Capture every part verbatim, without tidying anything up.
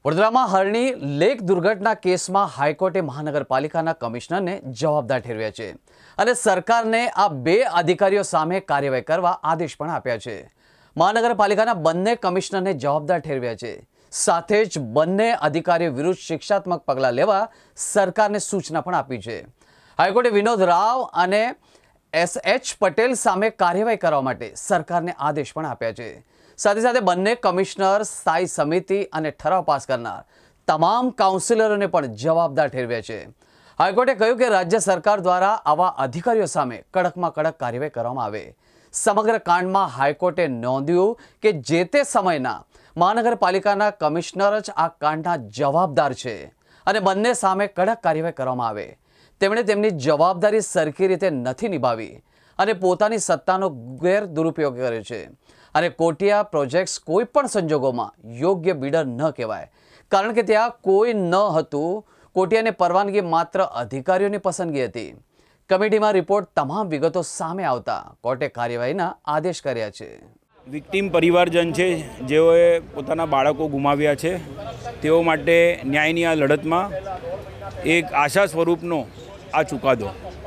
વડોદરામાં હરણી લેક દુર્ઘટના કેસમાં હાઈકોર્ટે મહાનગરપાલિકાના કમિશનરને જવાબદાર ઠેરવ્યા છે અને સરકારને આ બે અધિકારીઓ સામે કાર્યવાહી કરવા આદેશ પણ આપ્યા છે। મહાનગરપાલિકાના બંને કમિશનરને જવાબદાર ઠેરવ્યા છે, સાથે જ બંને અધિકારીઓ વિરુદ્ધ શિક્ષાત્મક પગલાં લેવા સરકારને સૂચના પણ આપી છે। હાઈકોર્ટે વિનોદ રાવ અને એસ એચ પટેલ સામે કાર્યવાહી કરવા માટે સરકારને આદેશ પણ આપ્યા છે। સાથે સાથે બંને કમિશનર, સ્થાયી સમિતિ અને ઠરાવ પાસ કરનાર તમામ કાઉન્સિલરોને પણ જવાબદાર ઠેરવ્યા છે। હાઈકોર્ટે કહ્યું કે રાજ્ય સરકાર દ્વારા આવા અધિકારીઓ સામે કડકમાં કડક કાર્યવાહી કરવામાં આવે। સમગ્ર કાંડમાં હાઈકોર્ટે નોંધ્યું કે જે તે સમયના મહાનગરપાલિકાના કમિશનર જ આ કાંડના જવાબદાર છે અને બંને સામે કડક કાર્યવાહી કરવામાં આવે। તેમણે તેમની જવાબદારી સરખી રીતે નથી નિભાવી અને પોતાની સત્તાનો ગેર દુરુપયોગ કર્યો છે અને કોટિયા પ્રોજેક્ટ્સ કોઈ પણ સંજોગોમાં યોગ્ય બિડર ન કહેવાય, કારણ કે ત્યાં કોઈ ન હતું। કોટિયાની પરવાનગી માત્ર અધિકારીઓની પસંદગી હતી। કમિટીમાં રિપોર્ટ તમામ વિગતો સામે આવતા કોર્ટે કાર્યવાહીના આદેશ કર્યા છે। વિક્ટિમ પરિવારજન છે જેઓએ પોતાના બાળકો ગુમાવ્યા છે, તેઓ માટે ન્યાયની આ લડતમાં એક આશા સ્વરૂપનો આ ચુકાદો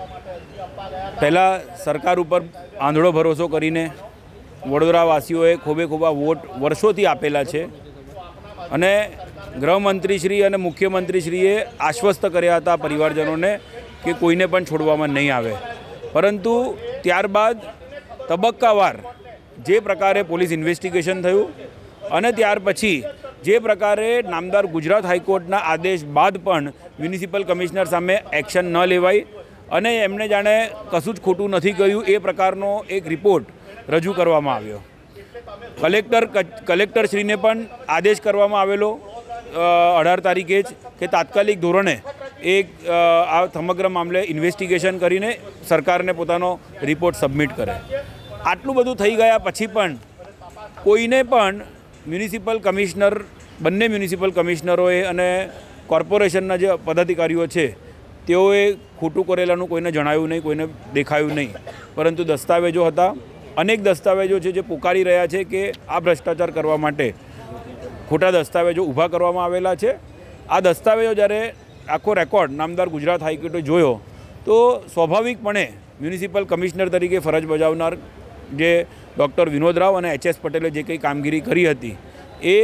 પહેલાં સરકાર ઉપર આંધળો ભરોસો કરીને વડોદરાવાસીઓએ ખોબે ખોબા વોટ વર્ષોથી આપેલા છે અને ગૃહમંત્રીશ્રી અને મુખ્યમંત્રીશ્રીએ આશ્વસ્ત કર્યા હતા પરિવારજનોને કે કોઈને પણ છોડવામાં નહીં આવે, પરંતુ ત્યારબાદ તબક્કાવાર જે પ્રકારે પોલીસ ઇન્વેસ્ટિગેશન થયું અને ત્યાર પછી જે પ્રકારે નામદાર ગુજરાત હાઈકોર્ટના આદેશ બાદ પણ મ્યુનિસિપલ કમિશનર સામે એક્શન ન લેવાઈ અને એમણે જાણે કશું જ ખોટું નથી કર્યું એ પ્રકારનો એક રિપોર્ટ રજૂ કરવામાં આવ્યો। કલેક્ટર કલેક્ટરશ્રીને પણ આદેશ કરવામાં આવેલો અઢાર તારીખે જ કે તાત્કાલિક ધોરણે એક આ સમગ્ર મામલે ઇન્વેસ્ટિગેશન કરીને સરકારને પોતાનો રિપોર્ટ સબમિટ કરે। આટલું બધું થઈ ગયા પછી પણ કોઈને પણ મ્યુનિસિપલ કમિશનર બંને મ્યુનિસિપલ કમિશનરોએ અને કોર્પોરેશનના જે પદાધિકારીઓ છે તેઓએ ખોટું કરેલાનું કોઈને જણાવ્યું નહીં, કોઈને દેખાયું નહીં, પરંતુ દસ્તાવેજો હતા। અનેક દસ્તાવેજો છે જે પોકારી રહ્યા છે કે આ ભ્રષ્ટાચાર કરવા માટે ખોટા દસ્તાવેજો ઊભા કરવામાં આવેલા છે। આ દસ્તાવેજો જ્યારે આખો રેકોર્ડ નામદાર ગુજરાત હાઈકોર્ટે જોયો તો સ્વાભાવિકપણે મ્યુનિસિપલ કમિશનર તરીકે ફરજ બજાવનાર જે ડૉક્ટર વિનોદ રાવ અને એચ એસ પટેલે જે કંઈ કામગીરી કરી હતી એ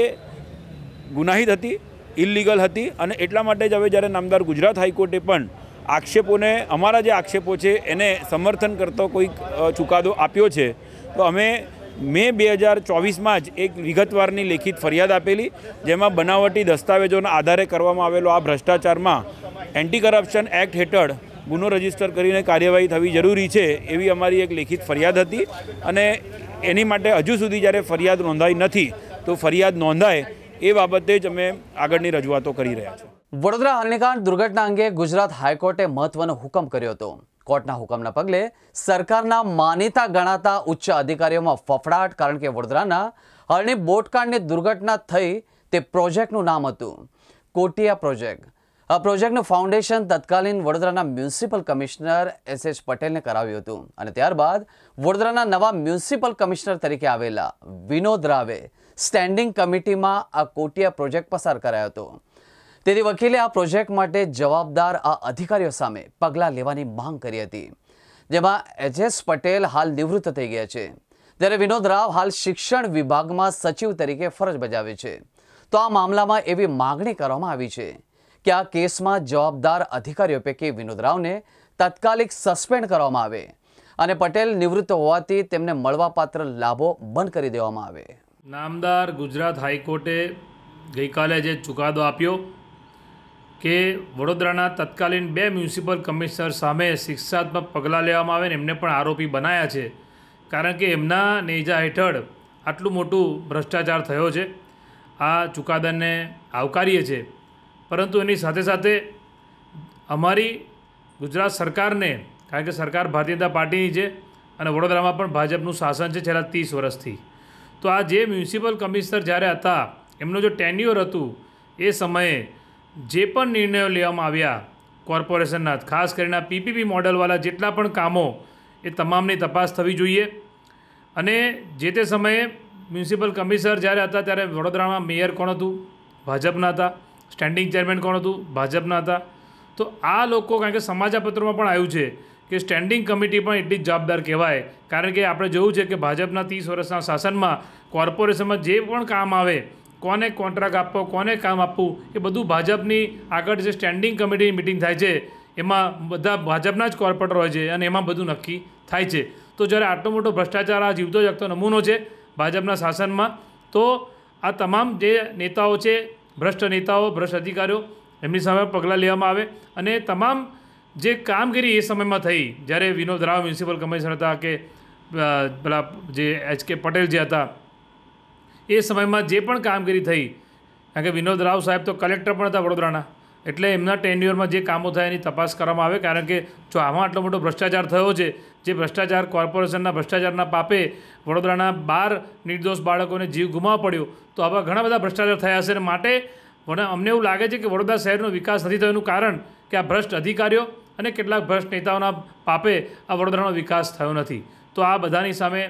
ગુનાહિત હતી, ઇલીગલ હતી અને એટલા માટે જ હવે જ્યારે નામદાર ગુજરાત હાઈકોર્ટે પણ આક્ષેપોને અમારા જે આક્ષેપો છે એને સમર્થન કરતો કોઈક ચુકાદો આપ્યો છે તો અમે મે બે હજાર ચોવીસમાં જ એક વિગતવારની લેખિત ફરિયાદ આપેલી, જેમાં બનાવટી દસ્તાવેજોના આધારે કરવામાં આવેલો આ ભ્રષ્ટાચારમાં એન્ટી કરપ્શન એક્ટ હેઠળ ગુનો રજીસ્ટર કરીને કાર્યવાહી થવી જરૂરી છે એવી અમારી એક લેખિત ફરિયાદ હતી અને એની માટે હજુ સુધી જ્યારે ફરિયાદ નોંધાઈ નથી તો ફરિયાદ નોંધાય એ બાબતે જ અમે આગળની રજૂઆતો કરી રહ્યા છીએ। વડોદરા હરણીકાંડ દુર્ઘટના અંગે ગુજરાત હાઈકોર્ટે મહત્વનો હુકમ કર્યો હતો। કોર્ટના હુકમના પગલે સરકારના માનીતા ગણાતા ઉચ્ચ અધિકારીઓમાં ફફડાટ, કારણ કે વડોદરાના હરણી બોટકાંડની દુર્ઘટના થઈ તે પ્રોજેક્ટનું નામ હતું કોટિયા પ્રોજેક્ટ। આ પ્રોજેક્ટનું ફાઉન્ડેશન તત્કાલીન વડોદરાના મ્યુનિસિપલ કમિશનર એસ એચ પટેલને કરાવ્યું હતું અને ત્યારબાદ વડોદરાના નવા મ્યુનિસિપલ કમિશનર તરીકે આવેલા વિનોદ રાવે સ્ટેન્ડિંગ કમિટીમાં આ કોટિયા પ્રોજેક્ટ પસાર કરાયો હતો। તેથી વકીલે આ પ્રોજેક્ટ માટે જવાબદાર આ અધિકારીઓ સામે પગલાં લેવાની માંગ કરી હતી, જેમાં એચ એસ પટેલ હાલ નિવૃત્ત થઈ ગયા છે, જ્યારે વિનોદ રાવ હાલ શિક્ષણ વિભાગમાં સચિવ તરીકે ફરજ બજાવે છે। તો આ મામલામાં એવી માગણી કરવામાં આવી છે કે આ કેસમાં જવાબદાર અધિકારીઓ પૈકી વિનોદ રાવને તાત્કાલિક સસ્પેન્ડ કરવામાં આવે અને પટેલ નિવૃત્ત હોવાથી તેમને મળવાપાત્ર લાભો બંધ કરી દેવામાં આવે। નામદાર ગુજરાત હાઈકોર્ટે ગઈકાલે જે ચુકાદો આપ્યો કે વડોદરાના તત્કાલીન બે મ્યુનિસિપલ કમિશનર સામે શિક્ષાત્મક પગલાં લેવામાં આવે ને એમને પણ આરોપી બનાવ્યા છે, કારણ કે એમના નેજા હેઠળ આટલું મોટું ભ્રષ્ટાચાર થયો છે। આ ચુકાદાને આવકારીએ છીએ, પરંતુ એની સાથે સાથે અમારી ગુજરાત સરકારને, કારણ કે સરકાર ભારતીય જનતા પાર્ટીની છે અને વડોદરામાં પણ ભાજપનું શાસન છે છેલ્લા ત્રીસ વર્ષથી, તો આ જે મ્યુનિસિપલ કમિશનર જ્યારે હતા એમનું જો ટેન્યુઅર હતું એ સમયે જે પણ નિર્ણયો લેવામાં આવ્યા કોર્પોરેશનના, ખાસ કરીને પીપીપી મોડલવાળા જેટલા પણ કામો એ તમામની તપાસ થવી જોઈએ અને જે તે સમયે મ્યુનિસિપલ કમિશનર જ્યારે હતા ત્યારે વડોદરામાં મેયર કોણ હતું? ભાજપના હતા, સ્ટેન્ડિંગ ચેરમેન કોણ હતું, ભાજપના હતા. તો આ લોકો, કારણ કે સમાચારપત્રોમાં પણ આવ્યું છે કે સ્ટેન્ડિંગ કમિટી પણ એટલી જ જવાબદાર કહેવાય, કારણ કે આપણે જોયું છે કે ભાજપના ત્રીસ વર્ષના શાસનમાં કોર્પોરેશનમાં જે પણ કામ આવે, કોને કોન્ટ્રાક્ટ આપવો, કોને કામ આપવું, એ બધું ભાજપની આગળ જે સ્ટેન્ડિંગ કમિટીની મિટિંગ થાય છે એમાં બધા ભાજપના જ કોર્પોરેટર હોય છે અને એમાં બધું નક્કી થાય છે. તો જ્યારે આટલો મોટો ભ્રષ્ટાચાર આ જીવતો જાગતો નમૂનો છે ભાજપના શાસનમાં, તો આ તમામ જે નેતાઓ છે, ભ્રષ્ટ નેતાઓ, ભ્રષ્ટ અધિકારીઓ, એમની સામે પગલાં લેવામાં આવે અને તમામ જે કામગીરી એ સમયમાં થઈ, જ્યારે વિનોદ રાવ મ્યુનિસિપલ કમિશનર હતા કે પેલા જે એચ કે પટેલ જે હતા, એ સમયમાં જે પણ કામગીરી થઈ, કારણ કે વિનોદ રાવ સાહેબ તો કલેક્ટર પણ હતા વડોદરાના, એટલે એમના ટેન્યુઅરમાં જે કામો થાય એની તપાસ કરવામાં આવે, કારણ કે જો આમાં આટલો મોટો ભ્રષ્ટાચાર થયો છે, જે ભ્રષ્ટાચાર કોર્પોરેશનના ભ્રષ્ટાચારના પાપે વડોદરાના બાર નિર્દોષ બાળકોને જીવ ગુમાવવો પડ્યો, તો આવા ઘણા બધા ભ્રષ્ટાચાર થયા છે. અને માટે અમને એવું લાગે છે કે વડોદરા શહેરનો વિકાસ નથી થયો, એનું કારણ કે આ ભ્રષ્ટ અધિકારીઓ અને કેટલાક ભ્રષ્ટ નેતાઓના પાપે આ વડોદરાનો વિકાસ થયો નથી. તો આ બધાની સામે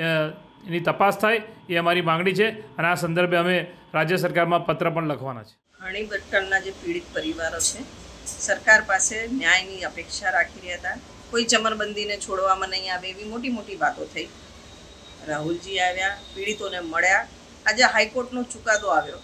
એની તપાસ થાય એ અમારી માંગણી છે અને આ સંદર્ભે અમે રાજ્ય સરકારમાં પત્ર પણ લખવાના છે. હરણી ભટકળના જે પીડિત પરિવારો છે, સરકાર પાસે ન્યાયની અપેક્ષા રાખી રહ્યા હતા. કોઈ ચમરબંધીને છોડવામાં નહીં આવે એવી મોટી મોટી વાતો થઈ. રાહુલજી આવ્યા, પીડિતોને મળ્યા, આજે હાઈકોર્ટનો ચુકાદો આવ્યો.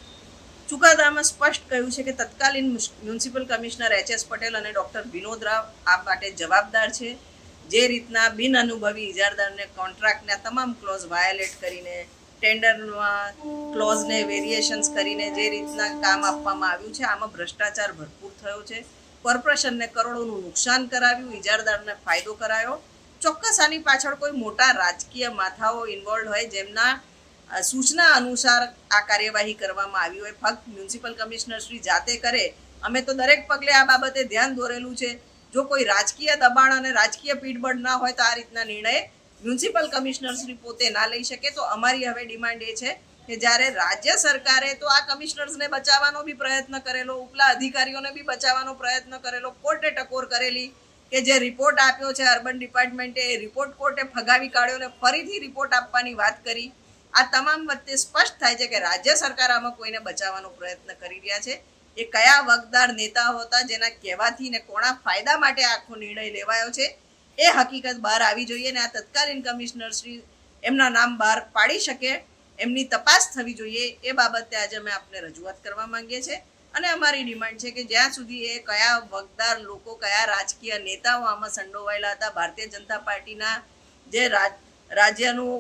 ચુકાદામાં સ્પષ્ટ કહ્યું છે કે તત્કાલીન municipal commissioner H S Patel અને ડૉક્ટર વિનોદ રાવ આ માટે જવાબદાર છે. જે રીતના બિન અનુભવી ઇજારદારને કોન્ટ્રાક્ટના તમામ ક્લોઝ વાયોલેટ કરીને, ટેન્ડરમાં ક્લોઝને વેરિએશન્સ કરીને જે રીતના કામ આપવામાં આવ્યું છે, આમાં ભ્રષ્ટાચાર ભરપૂર થયો છે. કોર્પોરેશનને કરોડોનું નુકસાન કરાવ્યું, ઇજારદારને ફાયદો કરાયો. ચોક્કસ આની પાછળ કોઈ મોટા રાજકીય માથાઓ ઇન્વોલ્વ હોય, જેમના સૂચના અનુસાર આ કાર્યવાહી કરવામાં આવી હોય. ફક્ત મ્યુનિસિપલ કમિશનર શ્રી જાતે કરે, અમે તો દરેક પગલે આ બાબતે ધ્યાન દોરેલું છે. જો કોઈ રાજકીય દબાણ અને રાજકીય પીઠબળ ના હોય તો આ રીતના નિર્ણય મ્યુનિસિપલ કમિશનર શ્રી પોતે ના લઈ શકે. તો અમારી હવે ડિમાન્ડ એ છે કે જ્યારે રાજ્ય સરકારે તો આ કમિશનર્સને બચાવવાનો બી પ્રયત્ન કરેલો, ઉપલા અધિકારીઓને બી બચાવવાનો પ્રયત્ન કરેલો, કોર્ટે ટકોર કરેલી કે જે રિપોર્ટ આપ્યો છે અર્બન ડિપાર્ટમેન્ટે, એ રિપોર્ટ કોર્ટે ફગાવી કાઢ્યો અને ફરીથી રિપોર્ટ આપવાની વાત કરી. આ તમામ વચ્ચે સ્પષ્ટ થાય છે કે રાજ્ય સરકાર આમાં કોઈને બચાવવાનો પ્રયત્ન કરી રહ્યા છે. એ કયા વગદાર નેતાઓ હતા જેના કહેવાથી ને કોના ફાયદા માટે આખો નિર્ણય લેવાયો છે, એ હકીકત બહાર આવી જોઈએ ને આ તત્કાલીન કમિશનર શ્રી એમના નામ બહાર પાડી શકે, એમની તપાસ થવી જોઈએ. એ બાબતે આજે અમે આપને રજૂઆત કરવા માંગીએ છીએ અને અમારી ડિમાન્ડ છે કે જ્યાં સુધી એ કયા વગદાર લોકો, કયા રાજકીય નેતાઓ આમાં સંડોવાયેલા હતા, ભારતીય જનતા પાર્ટીના જે રાજ્યનું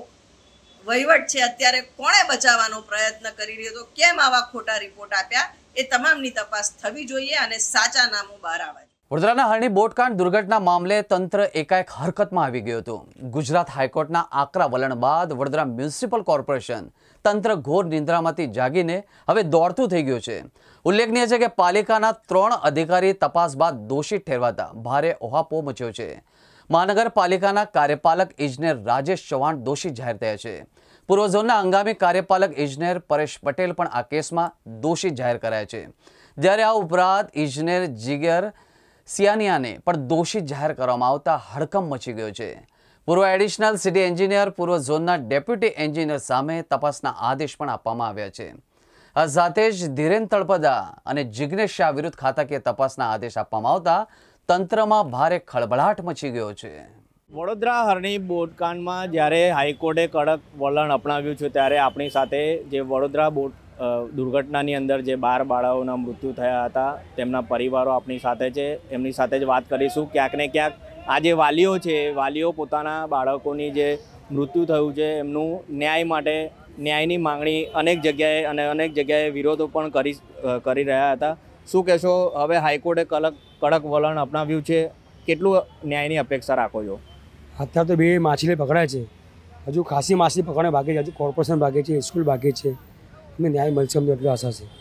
વહીવટ છે અત્યારે કોણે બચાવવાનો પ્રયત્ન કરી રહ્યો હતો, કેમ આવા ખોટા રિપોર્ટ આપ્યા, એ તમામની તપાસ થવી જોઈએ અને સાચા નામો બહાર આવે. વડોદરાના હરણી બોટકાંડ દુર્ઘટના મામલે તંત્ર એકાએક હરકતમાં આવી ગયું હતું. ગુજરાત હાઈકોર્ટના આકરા વલણ બાદ વડોદરા મ્યુનિસિપલ કોર્પોરેશન તંત્ર ઘોર નિંદ્રામાંથી જાગીને હવે દોડતું થઈ ગયું છે. ઉલ્લેખનીય છે કે પાલિકાના ત્રણ અધિકારી તપાસ બાદ દોષિત ઠેરવાતા ભારે ઓહાપો મચ્યો છે. મહાનગરપાલિકાના કાર્યપાલક ઇજનેર રાજેશ ચૌહાણ દોષિત જાહેર થયા છે. પૂર્વ ઝોનના હંગામી કાર્યપાલક ઇજનેર પરેશ પટેલ પણ આ કેસમાં દોષિત જાહેર કરાયા છે. જ્યારે આ ઉપરાંત ઇજનેર જીગર સિયાનિયાને પણ દોષિત જાહેર કરવામાં આવતા હડકંપ મચી ગયો છે. પૂર્વ એડિશનલ સિટી એન્જિનિયર, પૂર્વ ઝોનના ડેપ્યુટી એન્જિનિયર સામે તપાસના આદેશ પણ આપવામાં આવ્યા છે. આ સાથે જ ધીરેન તળપદા અને જિગ્નેશ શાહ વિરુદ્ધ ખાતાકીય તપાસના આદેશ આપવામાં આવતા તંત્રમાં ભારે ખળભળાટ મચી ગયો છે. વડોદરા હરણી બોટકાંડમાં જ્યારે હાઈકોર્ટે કડક વલણ અપનાવ્યું છે, ત્યારે આપણી સાથે જે વડોદરા બોટ દુર્ઘટનાની અંદર જે બાર બાળકોના મૃત્યુ થયા હતા તેમના પરિવારો આપણી સાથે છે. એમની સાથે જ વાત કરીશું. ક્યાંક ને ક્યાંક આ જે વાલીઓ છે, વાલીઓ પોતાના બાળકોની જે મૃત્યુ થયું છે એમનું ન્યાય માટે ન્યાયની માંગણી અનેક જગ્યાએ અને અનેક જગ્યાએ વિરોધો પણ કરી કરી રહ્યા હતા. શું કહેશો, હવે હાઈકોર્ટે કડક કડક વલણ અપનાવ્યું છે, કેટલું ન્યાયની અપેક્ષા રાખો છો? અત્યારે તો બે માછલી પકડાય છે, હજુ ખાસી માછલી પકડવા બાકી છે, હજુ કોર્પોરેશન બાકી છે, સ્કૂલ બાકી છે. અમે ન્યાય મળશે અમને એટલી આશા છે.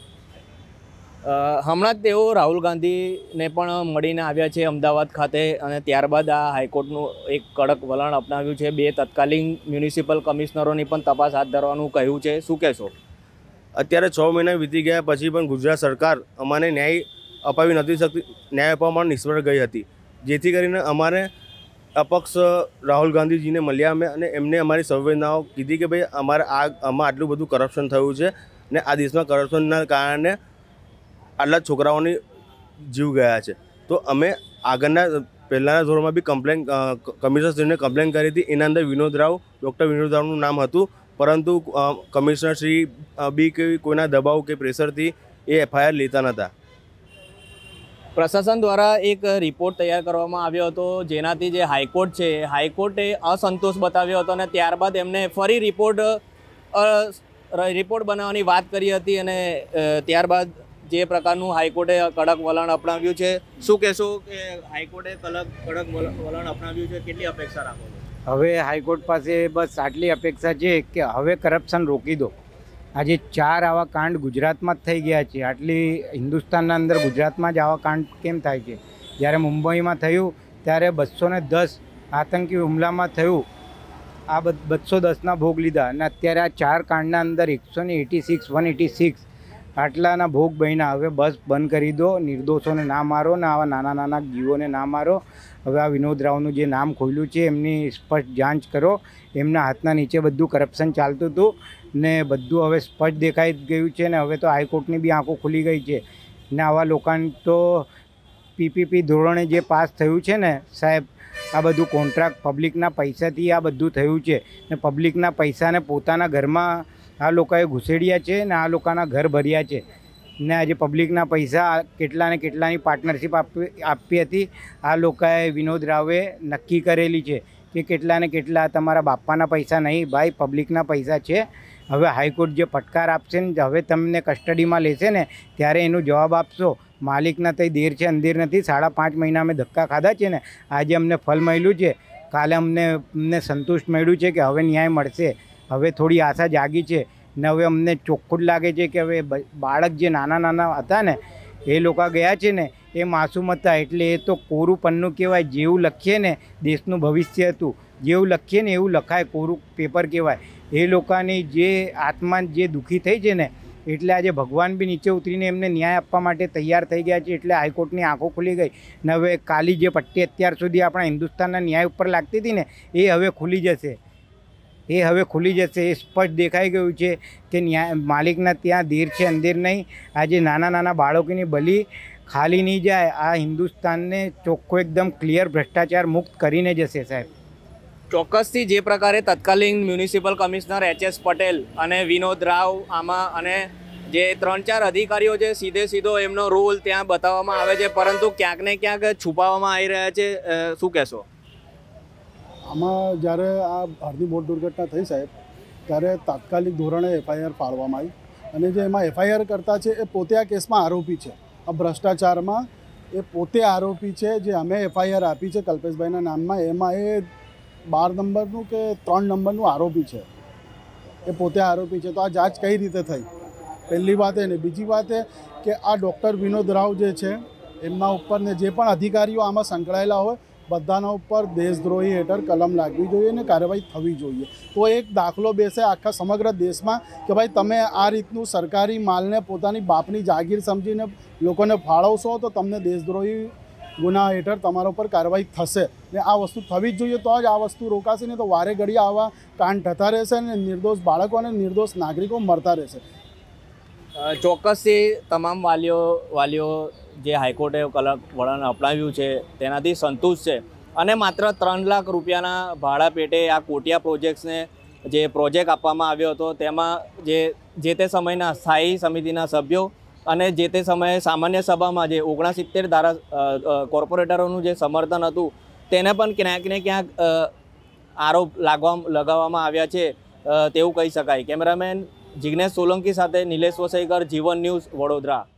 હમણાં જ તેઓ રાહુલ ગાંધીને પણ મળીને આવ્યા છે અમદાવાદ ખાતે અને ત્યારબાદ આ હાઈકોર્ટનું એક કડક વલણ અપનાવ્યું છે. બે તત્કાલીન મ્યુનિસિપલ કમિશનરોની પણ તપાસ હાથ ધરવાનું કહ્યું છે. શું કહેશો? અત્યારે છ મહિના વીતી ગયા પછી પણ ગુજરાત સરકાર અમારે ન્યાય અપાવી નથી શકતી, ન્યાય અપાવવામાં નિષ્ફળ ગઈ હતી. જેથી કરીને અમારે અપક્ષ રાહુલ ગાંધીજીને મળ્યા અમે અને એમને અમારી સંવેદનાઓ કીધી કે ભાઈ અમારે આ આમાં આટલું બધું કરપ્શન થયું છે ને આ દેશમાં કરપ્શનના કારણે આટલા છોકરાઓની જીવ ગયા છે. તો અમે આગળના પહેલાંના ધોરણમાં બી કમ્પ્લેન કમિશનરશ્રીને કમ્પ્લેન કરી હતી. એના અંદર વિનોદ રાવ ડૉક્ટર વિનોદ રાવનું નામ હતું, પરંતુ કમિશનરશ્રી બી કે કોઈના દબાવ કે પ્રેશરથી એ એફઆઈઆર લેતા નહોતા. પ્રશાસન દ્વારા એક રિપોર્ટ તૈયાર કરવામાં આવ્યો હતો, જેનાથી જે હાઈકોર્ટ છે હાઈકોર્ટે અસંતોષ બતાવ્યો હતો અને ત્યારબાદ એમને ફરી રિપોર્ટ રિપોર્ટ બનાવવાની વાત કરી હતી અને ત્યારબાદ જે પ્રકારનું હાઈકોર્ટે કડક વલણ અપનાવ્યું છે. શું કહેશો કે હાઈકોર્ટે કડક કડક વલણ અપનાવ્યું છે, કેટલી અપેક્ષા રાખો છો? હવે હાઈકોર્ટ પાસે બસ આટલી અપેક્ષા છે કે હવે કરપ્શન રોકી દો. આજે ચાર આવા કાંડ ગુજરાતમાં જ થઈ ગયા છે. આટલી હિન્દુસ્તાનના અંદર ગુજરાતમાં જ આવા કાંડ કેમ થાય છે? જ્યારે મુંબઈમાં થયું ત્યારે બસો ને દસ આતંકી હુમલામાં થયું, આ બસો દસના ભોગ લીધા અને અત્યારે આ ચાર કાંડના અંદર એકસો ને eighty six one eighty six આટલાના ભોગ બન્યા. હવે બસ બંધ કરી દો, નિર્દોષોને ના મારો ને આવા નાના નાના જીવોને ના મારો. હવે આ વિનોદ રાવનું જે નામ ખોલ્યું છે એમની સ્પષ્ટ જાંચ કરો. એમના હાથના નીચે બધું કરપ્શન ચાલતું હતું ને બધું હવે સ્પષ્ટ દેખાઈ ગયું છે ને હવે તો હાઈકોર્ટની બી આંખો ખુલી ગઈ છે ને આવા લોકોને તો પીપીપી ધોરણે જે પાસ થયું છે ને સાહેબ, આ બધું કોન્ટ્રાક્ટ પબ્લિકના પૈસાથી આ બધું થયું છે ને પબ્લિકના પૈસાને પોતાના ઘરમાં આ લોકોએ ઘૂસેડ્યા છે ને આ લોકોના ઘર ભર્યા છે ને આજે પબ્લિકના પૈસા કેટલા ને કેટલાની પાર્ટનરશિપ આપી આપી હતી. આ લોકોએ વિનોદ રાવે નક્કી કરેલી છે કે કેટલા ને કેટલા તમારા બાપાના પૈસા નહીં ભાઈ, પબ્લિકના પૈસા છે. હવે હાઈકોર્ટ જે ફટકાર આપશે ને હવે તમને કસ્ટડીમાં લેશે ને ત્યારે એનો જવાબ આપશો. માલિકના કંઈ દેર છે અંધેર નથી. સાડા પાંચ મહિના અમે ધક્કા ખાધા છે ને આજે અમને ફલ મળ્યું છે. કાલે અમને અમને સંતુષ્ટ મળ્યું છે કે હવે ન્યાય મળશે. હવે થોડી આશા જાગી છે ને હવે અમને ચોખ્ખું જ લાગે છે કે હવે બાળક જે નાના નાના હતા ને એ લોકો ગયા છે ને એ માસૂમ હતા, એટલે એ તો કોરું પન્નું કહેવાય. જેવું લખીએ ને દેશનું ભવિષ્ય હતું, જેવું લખીએ ને એવું લખાય, કોરું પેપર કહેવાય. એ લોકોની જે આત્મા જે દુઃખી થઈ છે ને એટલે આજે ભગવાન બી નીચે ઉતરીને એમને ન્યાય આપવા માટે તૈયાર થઈ ગયા છે. એટલે હાઈકોર્ટની આંખો ખુલી ગઈ ને હવે કાલી જે પટ્ટી અત્યાર સુધી આપણા હિન્દુસ્તાનના ન્યાય ઉપર લાગતી હતી ને એ હવે ખુલી જશે. એ હવે ખુલી જશે. એ સ્પષ્ટ દેખાઈ ગયું છે કે ન્યાય માલિકના ત્યાં દેર છે અંધેર નહીં. આજે નાના નાના બાળકોની બલી ખાલી નહીં જાય. આ હિન્દુસ્તાનને ચોખ્ખો એકદમ ક્લિયર ભ્રષ્ટાચાર મુક્ત કરીને જશે સાહેબ. ચોક્કસથી જે પ્રકારે તત્કાલીન municipal commissioner H S Patel અને વિનોદ રાવ આમાં અને જે ત્રણ ચાર અધિકારીઓ છે સીધે સીધો એમનો રોલ ત્યાં બતાવવામાં આવે છે, પરંતુ ક્યાંક ને ક્યાંક છુપાવવામાં આવી રહ્યા છે. શું કહેશો? આમાં જ્યારે આ હરણી બોટ દુર્ઘટના થઈ સાહેબ ત્યારે તાત્કાલિક ધોરણે એફઆઈઆર ફાળવામાં આવી અને જે એમાં એફઆઈઆર કરતા છે એ પોતે આ કેસમાં આરોપી છે. આ ભ્રષ્ટાચારમાં એ પોતે આરોપી છે. જે અમે એફઆઈઆર આપી છે કલ્પેશભાઈના નામમાં એમાં એ બાર નંબરનું કે ત્રણ નંબરનું આરોપી છે. એ પોતે આરોપી છે. તો આ જાંચ કઈ રીતે થઈ? પહેલી વાત એ ને બીજી વાત એ કે આ ડૉક્ટર વિનોદ રાવ જે છે એમના ઉપર ને જે પણ અધિકારીઓ આમાં સંકળાયેલા હોય બધાના ઉપર દેશદ્રોહી હેઠળ કલમ લાગવી જોઈએ ને કાર્યવાહી થવી જોઈએ. તો એક દાખલો બેસે આખા સમગ્ર દેશમાં કે ભાઈ તમે આ રીતનું સરકારી માલને પોતાની બાપની જાગીર સમજીને લોકોને ફાળવશો તો તમને દેશદ્રોહી ગુના હેઠળ તમારા ઉપર કાર્યવાહી થશે ને આ વસ્તુ થવી જ જોઈએ. તો જ આ વસ્તુ રોકાશે નહીં તો વારે ઘડીએ આવા કાંડ થતા રહેશે અને નિર્દોષ બાળકો અને નિર્દોષ નાગરિકો મરતા રહેશે. ચોક્કસથી તમામ વાલીઓ વાલીઓ જે હાઈકોર્ટે કડક વલણ અપનાવ્યું છે તેનાથી સંતુષ્ટ છે અને માત્ર ત્રણ લાખ રૂપિયાના ભાડા પેટે આ કોટિયા પ્રોજેક્ટ્સને જે પ્રોજેક્ટ આપવામાં આવ્યો હતો તેમાં જે જે તે સમયના સ્થાયી સમિતિના સભ્યો અને જે તે સમયે સામાન્ય સભામાં જે ઓગણસિત્તેર ધારા કોર્પોરેટરોનું જે સમર્થન હતું તેને પણ ક્યાંક ને ક્યાંક આરોપ લાગવા લગાવવામાં આવ્યા છે તેવું કહી શકાય. કેમેરામેન જિગ્નેશ સોલંકી સાથે નિલેશ વસઈકર, જીવન ન્યૂઝ, વડોદરા.